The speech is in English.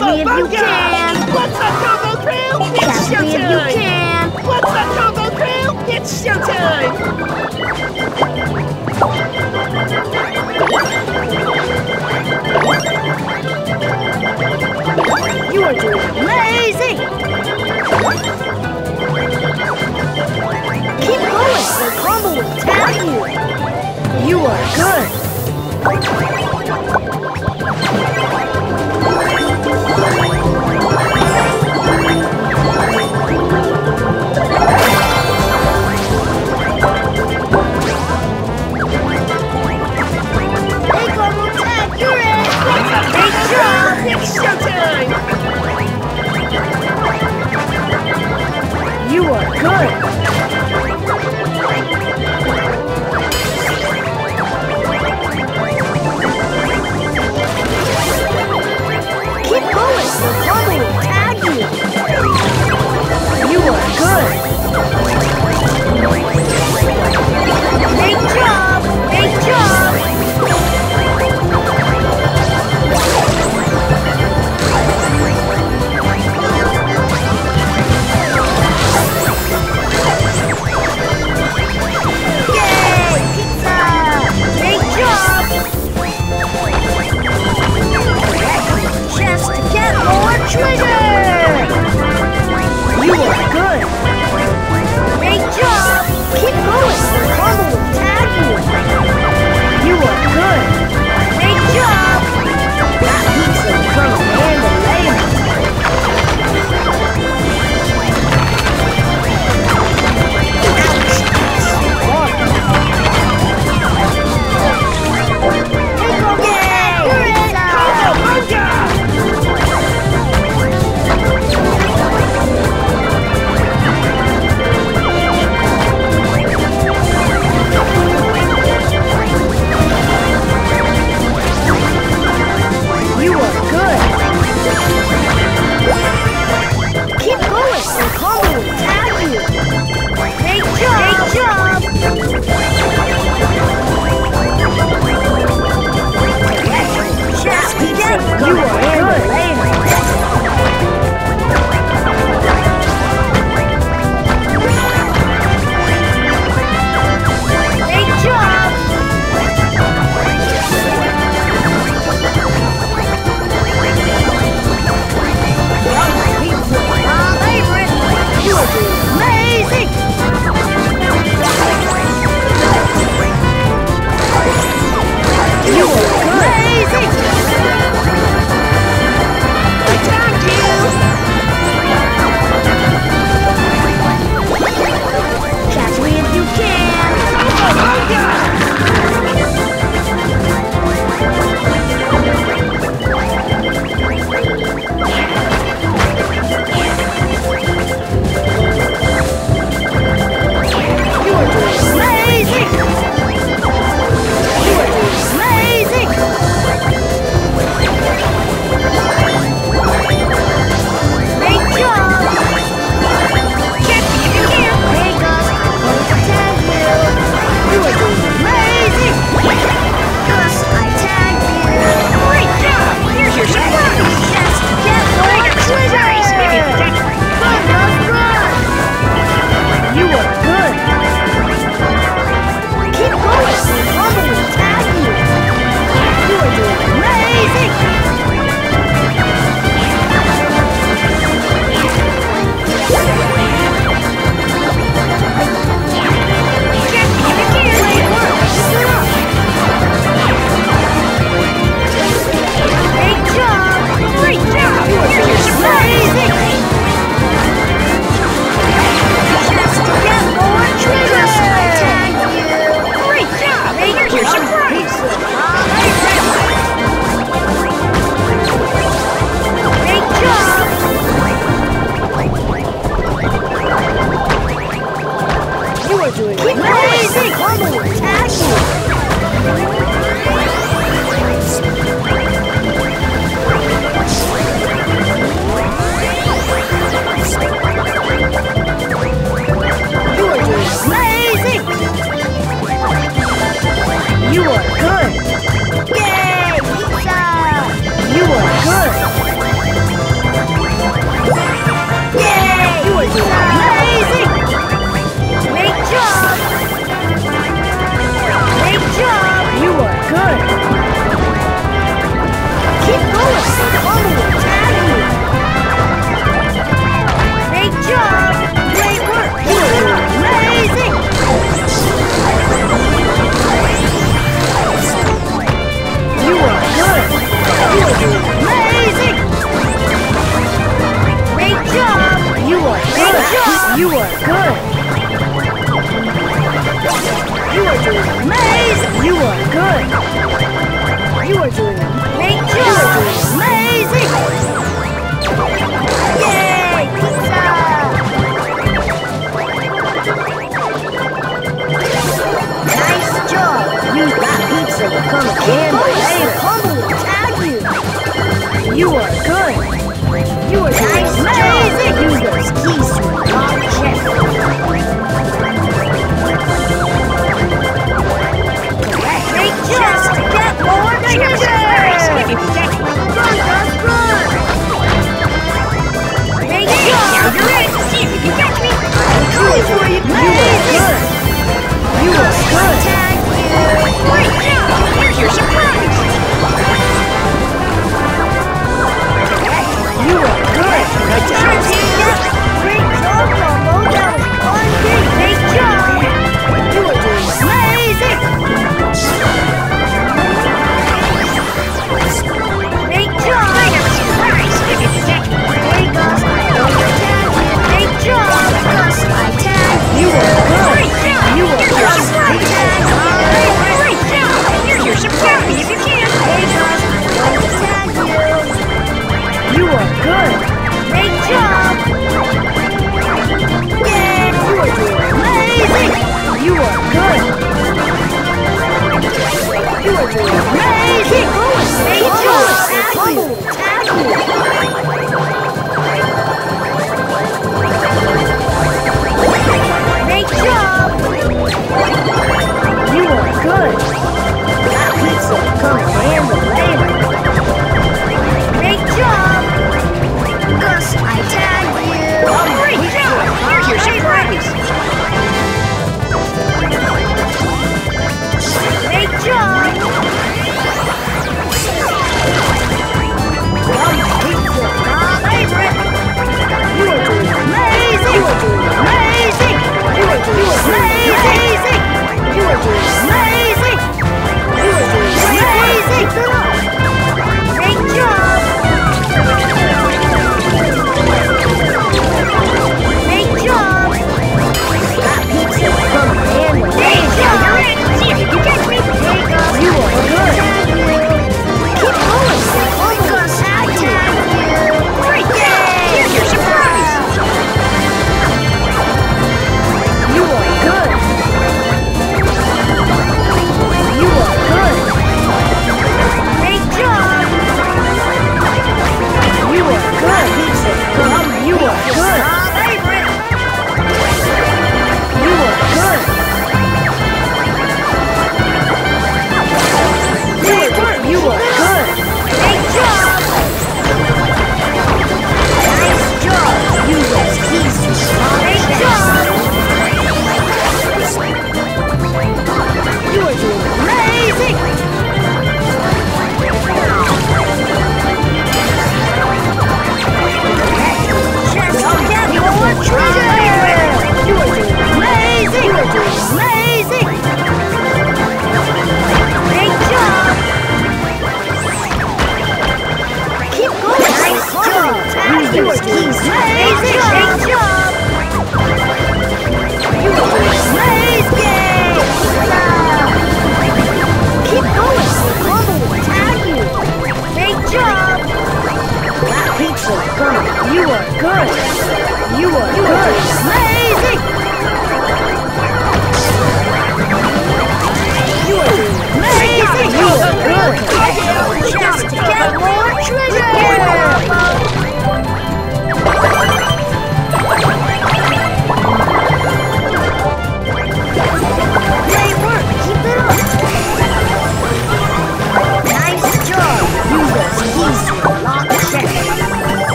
Catch me if you can! What's up, Combo Crew? It's Catch me if you showtime! can! What's up, Combo Crew? It's showtime! You are doing amazing! Keep going, the combo will tag you! You are good! Hey, combo tag, you're in! Great job! It's showtime! You are good! Keep going, the combo will tag you! You are good! Great job! Great job! Yay! Pizza! Great job! Chance to get more trigger! You are good! Great job! Keep going! The combo will tag you! You are good! Great job! That pizza will come in handy later! Ouch! So hard! Hey, Combo! You're in! Combo Panda! You are good! Keep going! The combo will tag you! Great job! Great job! Just get you are good! Great job! My favorite! You are doing amazing! You are amazing! You are good. You are nice job. Use those keys to unlock chests. Great job. To get more chips.